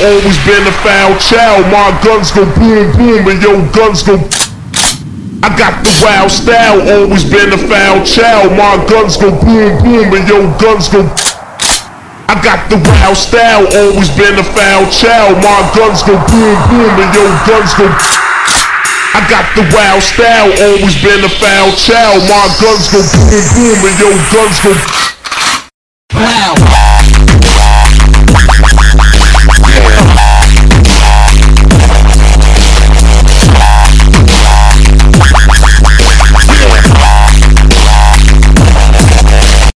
always been a foul child. My guns go boom boom and your guns go. I got the wild style, always been a foul child. My guns go boom boom and your guns go. I got the wild style, always been a foul child. My guns go boom boom and your guns go. I got the wild style, always been a foul child. My guns go boom boom and your guns go. Wow.